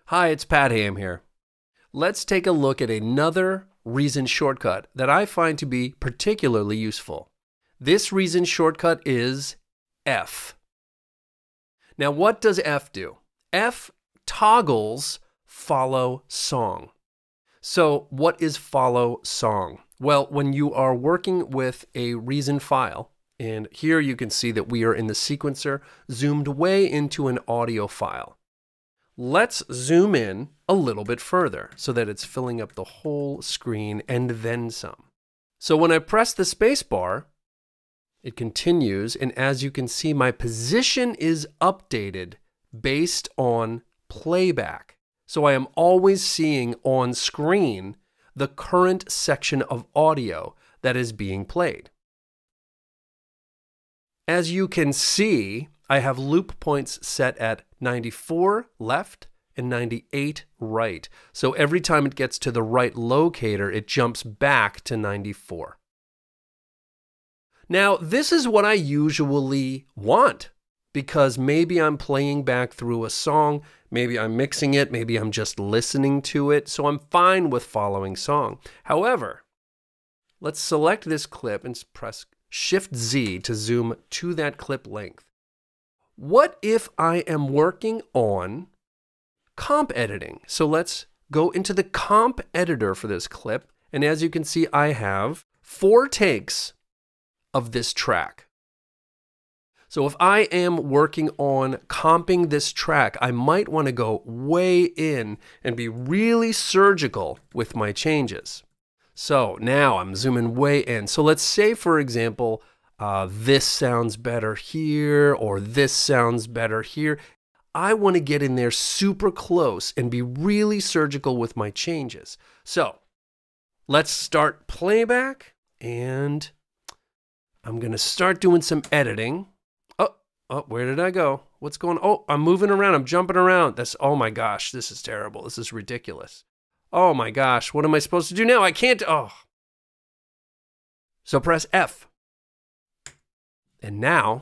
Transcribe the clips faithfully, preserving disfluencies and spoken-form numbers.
Hi, it's Pat Ham here. Let's take a look at another Reason shortcut that I find to be particularly useful. This Reason shortcut is F. Now, what does F do? F toggles follow song. So what is follow song? Well, when you are working with a Reason file, and here you can see that we are in the sequencer zoomed way into an audio file. Let's zoom in a little bit further so that it's filling up the whole screen and then some. So when I press the space bar, it continues, and as you can see, my position is updated based on playback. So I am always seeing on screen the current section of audio that is being played. As you can see, I have loop points set at ninety-four left and ninety-eight right. So every time it gets to the right locator, it jumps back to ninety-four. Now, this is what I usually want because maybe I'm playing back through a song, maybe I'm mixing it, maybe I'm just listening to it, so I'm fine with following song. However, let's select this clip and press Shift Z to zoom to that clip length. What if I am working on comp editing? So let's go into the comp editor for this clip. And as you can see, I have four takes of this track. So if I am working on comping this track, I might want to go way in and be really surgical with my changes. So now I'm zooming way in. So let's say, for example, Uh, this sounds better here, or this sounds better here. I want to get in there super close and be really surgical with my changes. So let's start playback, and I'm going to start doing some editing. Oh, oh, where did I go? What's going on? Oh, I'm moving around. I'm jumping around. That's, oh my gosh, this is terrible. This is ridiculous. Oh my gosh, what am I supposed to do now? I can't, oh. So press F. And now,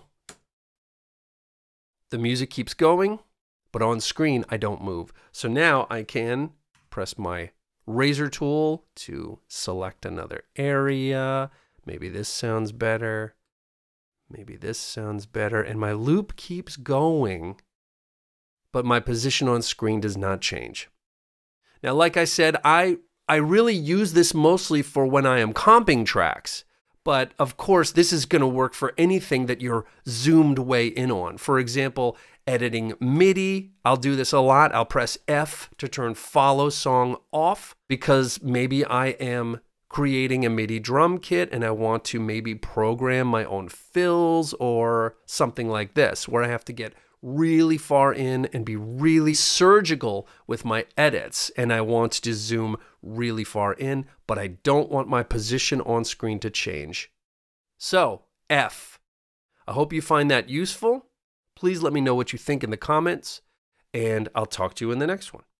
the music keeps going, but on screen, I don't move. So now I can press my razor tool to select another area. Maybe this sounds better. Maybe this sounds better. And my loop keeps going, but my position on screen does not change. Now, like I said, I, I really use this mostly for when I am comping tracks. But of course, this is going to work for anything that you're zoomed way in on. For example, editing MIDI. I'll do this a lot. I'll press F to turn follow song off because maybe I am creating a MIDI drum kit and I want to maybe program my own fills or something like this, where I have to get really far in and be really surgical with my edits, and I want to zoom really far in, but I don't want my position on screen to change. So, F. I hope you find that useful. Please let me know what you think in the comments, and I'll talk to you in the next one.